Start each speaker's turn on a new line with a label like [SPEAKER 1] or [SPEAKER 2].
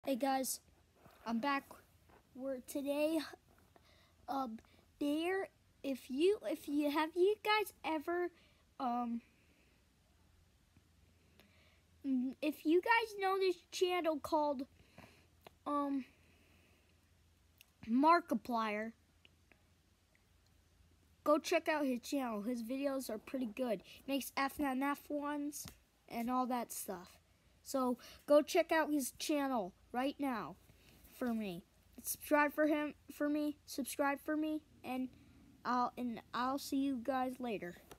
[SPEAKER 1] Hey guys, I'm back. We're today there. If you guys ever if you guys know this channel called Markiplier, go check out his channel. His videos are pretty good. He makes FNF ones and all that stuff. So go check out his channel right now for me. Subscribe for me, and I'll see you guys later.